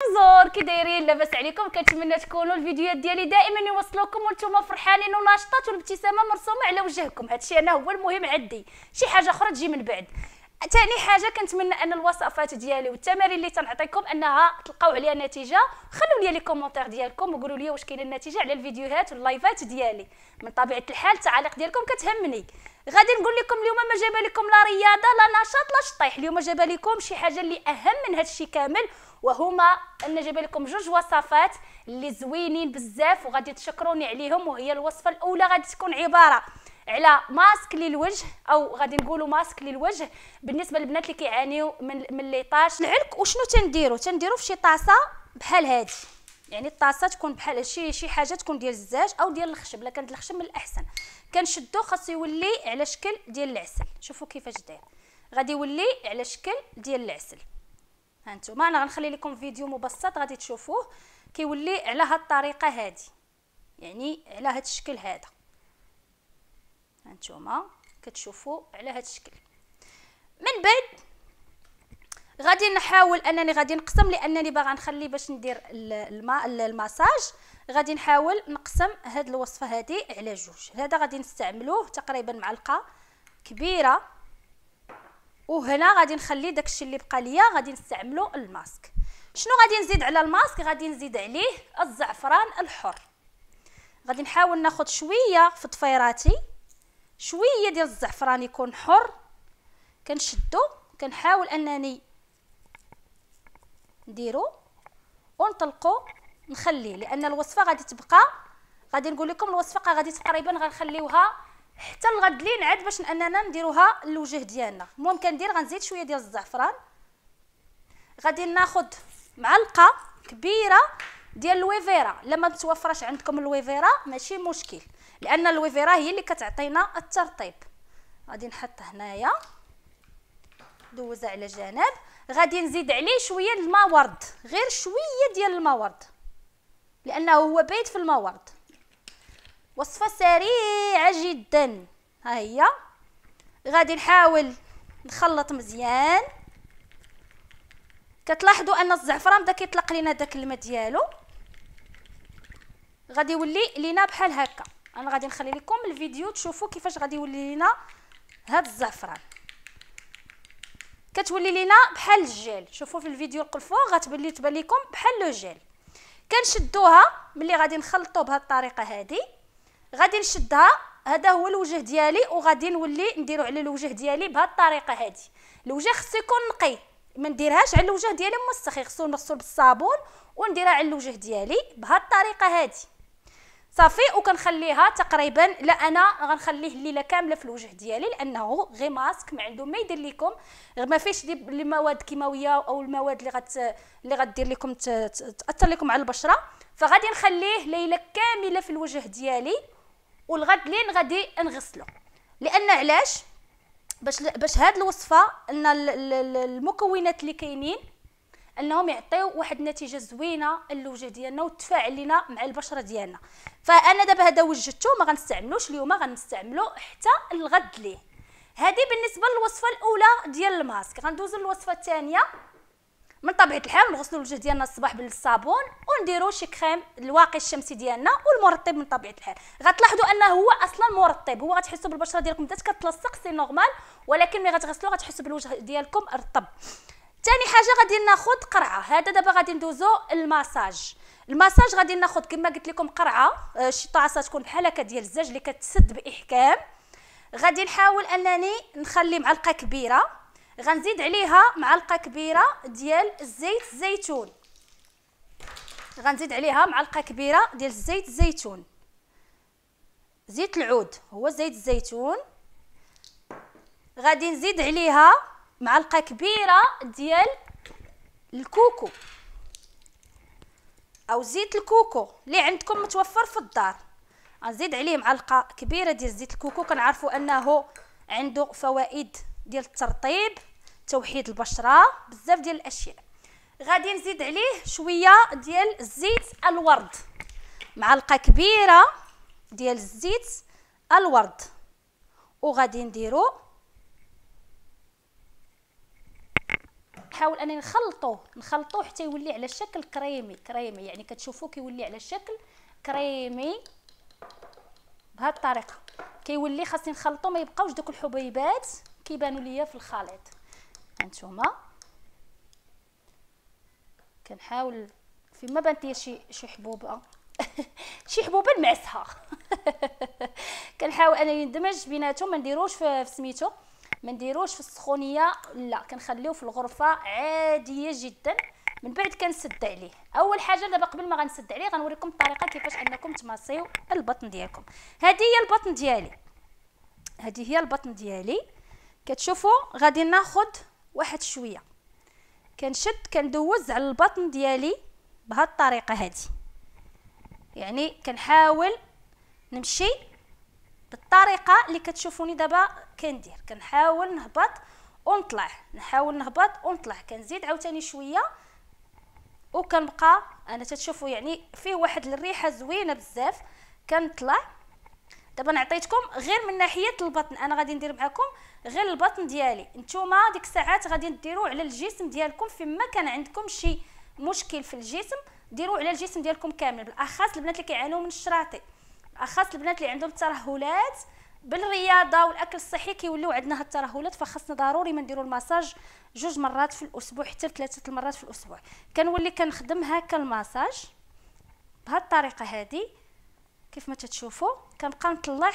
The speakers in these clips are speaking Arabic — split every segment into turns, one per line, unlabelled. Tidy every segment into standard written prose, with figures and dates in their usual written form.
بونجور، كي دايرين؟ لاباس عليكم؟ كنتمنى تكونوا الفيديوهات ديالي دائما يوصلوكم وانتم فرحانين وناشطات والابتسامه مرسومه على وجهكم. هادشي انا هو المهم عندي، شي حاجه اخرى تجي من بعد. ثاني حاجه كنتمنى ان الوصفات ديالي والتمارين اللي تنعطيكم انها تلقاو عليها نتيجه. خلوا لي كومونتير ديالكم وقولوا لي واش كاينه النتيجه على الفيديوهات واللايفات ديالي. من طبيعه الحال التعاليق ديالكم كتهمني. غادي نقول لكم اليوم ما جاب لكم لا رياضه لا نشاط لا شطيح. اليوم جاب لكم شي حاجه اللي اهم من هذا الشيء كامل، وهما ان جاب لكم جوج وصفات اللي زوينين بزاف وغادي تشكروني عليهم. وهي الوصفه الاولى غادي تكون عباره على ماسك للوجه، او غادي نقولوا ماسك للوجه بالنسبه للبنات اللي كيعانيو من ليطاش العلك. وشنو تنديروا في شي طاسه بحال هذه، يعني الطاسه تكون بحال شي حاجه تكون ديال الزاج او ديال الخشب. لا كانت الخشب من الاحسن. كنشدو خاصو يولي على شكل ديال العسل. شوفوا كيفاش داير، غادي يولي على شكل ديال العسل. ها نتوما انا غنخلي لكم فيديو مبسط غادي تشوفوه كيولي على هاد الطريقه هذه، يعني على هاد الشكل هذا. هانتوما كتشوفوا على هذا الشكل. من بعد غادي نحاول انني غادي نقسم، لانني باغا نخلي باش ندير الماساج. غادي نحاول نقسم هاد الوصفه هذه على جوج. هذا غادي نستعملوه تقريبا معلقه كبيره، وهنا غادي نخلي داكشي اللي بقى ليا غادي نستعملو الماسك. شنو غادي نزيد على الماسك؟ غادي نزيد عليه الزعفران الحر. غادي نحاول ناخذ شويه في طفيراتي، شويه ديال الزعفران يكون حر. كنشدو كنحاول انني نديرو ونطلقو نخليه، لان الوصفه غادي تبقى، غادي نقول لكم الوصفه غادي تقريبا غنخليوها حتى الغد لين عاد باش اننا نديروها للوجه ديالنا. المهم كندير غنزيد شويه ديال الزعفران. غادي ناخذ معلقه كبيره ديال اللويفيرا. لما متوفرش عندكم اللويفيرا ماشي مشكل، لان اللويفيرا هي اللي كتعطينا الترطيب. غادي نحط هنايا، دوزها على جنب. غادي نزيد عليه شويه الماء ورد، غير شويه ديال الماء ورد، لانه هو بايت في الماء ورد. وصفه سريعه جدا. ها هي. غادي نحاول نخلط مزيان. كتلاحظوا ان الزعفران بدا كيطلق لينا داك الماء ديالو، غادي يولي لينا بحال هكا. انا غادي نخلي لكم الفيديو تشوفوا كيفاش غادي يولي لينا هاد الزعفران. كتولي لينا بحال الجيل. شوفوا في الفيديو الفوق تبان لكم بحال لو جيل. كنشدوها ملي غادي نخلطوا بهذه الطريقه هذه. غادي نشدها، هذا هو الوجه ديالي، وغادي نولي نديرو على الوجه ديالي بهذه الطريقه هذه. الوجه خصو يكون نقي، ما نديرهاش على الوجه ديالي موسخ. خصو نغسل بالصابون ونديرها على الوجه ديالي بهذه الطريقه هذه صافي. وكنخليها تقريبا، لا انا غنخليه الليله كامله في الوجه ديالي، لانه غير ماسك ما عنده ما يدير لكم، ما فيش المواد كيماويه او المواد اللي غدير لكم تاثر لكم على البشره. فغادي نخليه ليله كامله في الوجه ديالي، والغد لين غادي نغسله. لان علاش؟ باش هاد الوصفه ان المكونات اللي كاينين انهم يعطيو واحد النتيجه زوينه للوجه ديالنا وتفاعل لينا مع البشره ديالنا. فانا دابا هذا وجدته ما غنستعملوش اليوم، غنستعملو حتى الغد ليه. هذه بالنسبه للوصفه الاولى ديال الماسك. غندوزو للوصفه الثانيه. من طبيعه الحال نغسلوا الوجه ديالنا الصباح بالصابون ونديروا شي كريم الواقي الشمسي ديالنا والمرطب. من طبيعه الحال غتلاحظوا انه هو اصلا مرطب، هو غتحسوا بالبشره ديالكم بدات كتلصق سي نورمال، ولكن ملي غتغسلوا غتحسوا بالوجه ديالكم رطب. ثاني حاجه غادي ناخذ قرعه. هذا دابا غادي ندوزو الماساج. الماساج غادي ناخذ كما قلت لكم قرعه، شي طاسه تكون بحال هكا ديال الزاج اللي كتسد باحكام. غادي نحاول انني نخلي معلقه كبيره، غنزيد عليها معلقه كبيره ديال الزيت الزيتون. غنزيد عليها معلقه كبيره ديال زيت الزيتون، زيت العود هو زيت الزيتون. غادي نزيد عليها معلقه كبيره ديال الكوكو او زيت الكوكو اللي عندكم متوفر في الدار. غنزيد عليه معلقه كبيره ديال زيت الكوكو. كنعرفوا انه عنده فوائد ديال الترطيب، توحيد البشره، بزاف ديال الاشياء. غادي نزيد عليه شويه ديال زيت الورد، معلقه كبيره ديال الزيت الورد. وغادي نديرو كنحاول انني نخلطوه حتى يولي على شكل كريمي يعني كتشوفوا كيولي على شكل كريمي بهذه الطريقه. كيولي خاصني نخلطو، ما يبقاوش دوك الحبيبات كيبانوا ليا في الخليط. هانتوما كنحاول فيما بانت ليا شي حبوبه شي حبوبه نمعسها كنحاول انني ندمج بيناتهم، ما نديروش في سميتو، ما نديروش في السخونيه، لا كنخليوه في الغرفه عاديه جدا. من بعد كنسد عليه. اول حاجه دابا قبل ما غنسد عليه غنوريكم الطريقه كيفاش انكم تماصيو البطن ديالكم. هذه هي البطن ديالي. كتشوفوا غادي ناخذ واحد شويه، كنشد كندوز على البطن ديالي بهذه الطريقه هذه، يعني كنحاول نمشي بالطريقه اللي كتشوفوني دابا كندير. كنحاول نهبط ونطلع، كنزيد عاوتاني شويه وكنبقى انا تتشوفوا يعني فيه واحد الريحه زوينه بزاف. كنطلع دابا نعطيتكم غير من ناحيه البطن، انا غادي ندير معكم غير البطن ديالي. نتوما ديك الساعات غادي ديروا على الجسم ديالكم، فيما كان عندكم شي مشكل في الجسم ديروا على الجسم ديالكم كامل، بالاخص البنات اللي كيعانوا من الشراطي، بالاخص البنات اللي عندهم ترهلات بالرياضه والاكل الصحي كيوليو عندنا هاد الترهلات. فخاصنا ضروري ما نديروا المساج 2 مرات في الاسبوع حتى 3 المرات في الاسبوع. كنولي كنخدم هكا المساج بهاد الطريقه هذه كيف ما تتشوفوا. كنبقى نطلع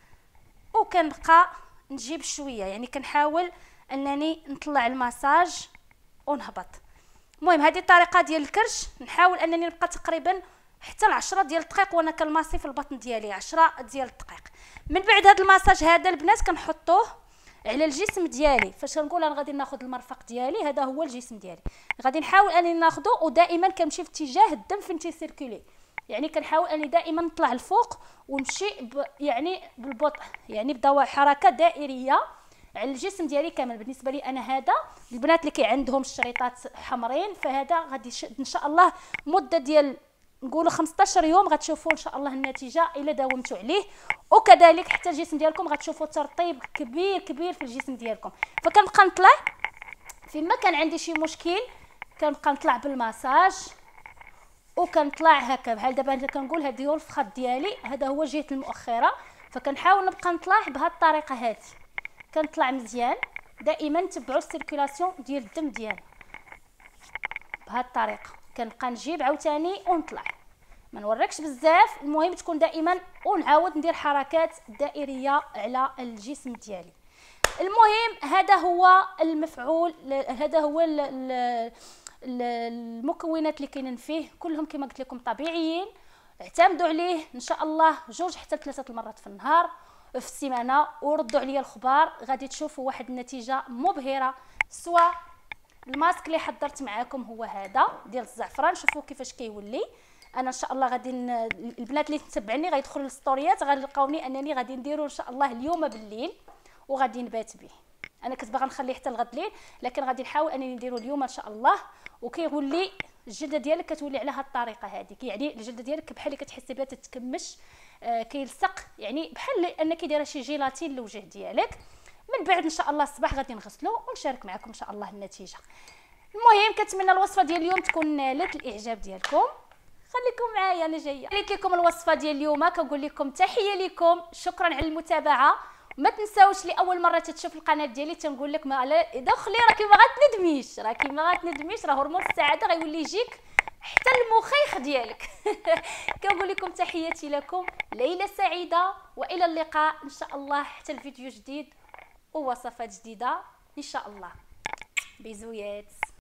وكنبقى نجيب شويه، يعني كنحاول انني نطلع المساج ونهبط. المهم هذه الطريقه ديال الكرش نحاول انني نبقى تقريبا حتى 10 ديال الدقائق وانا كنماسي في البطن ديالي، 10 ديال الدقائق. من بعد هذا المساج هذا البنات كنحطوه على الجسم ديالي. فاش كنقول انا غادي ناخذ المرفق ديالي، هذا هو الجسم ديالي، غادي نحاول انني ناخذه ودائما كنمشي في اتجاه الدم فين تيسيركولي، يعني كنحاول اني دائما نطلع الفوق ونمشي يعني بالبطء، يعني بدواء حركه دائريه على الجسم ديالي كامل. بالنسبه لي انا هذا البنات اللي عندهم الشريطات حمرين، فهذا غادي ان شاء الله مده ديال نقولوا 15 يوم غتشوفوا ان شاء الله النتيجه الا داومتوا عليه. وكذلك حتى الجسم ديالكم غتشوفوا ترطيب كبير في الجسم ديالكم. فكنبقى نطلع فيما كان عندي شي مشكل، كنبقى نطلع بالمساج وكنطلع هكا بحال دابا انت كنقول هذه هو الفخذ ديالي، هذا هو جهه المؤخره. فكنحاول نبقى نطلع بهذه الطريقه هذه، كنطلع مزيان. دائما تبعوا السيركولاسيون ديال الدم ديالنا بهذه الطريقه. كنبقى نجيب عاوتاني ونطلع، ما نوريكش بزاف، المهم تكون دائما ونعاود ندير حركات دائريه على الجسم ديالي. المهم هذا هو المفعول، هذا هو المكونات اللي كاينين فيه كلهم كما قلت لكم طبيعيين. اعتمدوا عليه ان شاء الله 2 حتى 3 المرات في النهار في السيمانه، وردوا عليا الخبار، غادي تشوفوا واحد النتيجه مبهره. سواء الماسك اللي حضرت معاكم هو هذا ديال الزعفران، شوفوا كيفاش كيولي. انا ان شاء الله غادي البنات اللي تتبعني غيدخلوا للستوريات غيلقاوني انني غادي نديرو ان شاء الله اليوم بالليل وغادي نبات به. انا كنت باغا نخليه حتى الغد الليل، لكن غادي نحاول انني نديرو اليوم ان شاء الله. وكيولي الجلده ديالك كتولي على هذه الطريقه هذه، يعني الجلده ديالك بحال اللي كتحسي بها تتكمش، كيلصق، يعني بحال انك دايره شي جيلاتين للوجه ديالك. من بعد ان شاء الله الصباح غادي نغسلو ونشارك معكم ان شاء الله النتيجه. المهم كنتمنى الوصفه ديال اليوم تكون نالت الاعجاب ديالكم. خليكم معايا انا جايه. قلت لكم الوصفه ديال اليوم، كنقول لكم تحيه لكم، شكرا على المتابعه. ما تنساوش لاول مره تتشوف القناه ديالي تنقول لك ما دخلي راكي ما غتندميش، راه هرمون السعاده غيولي يجيك حتى المخيخ ديالك كنقول لكم تحياتي لكم، ليله سعيده والى اللقاء ان شاء الله حتى الفيديو جديد ووصفات جديده ان شاء الله. بيزويات.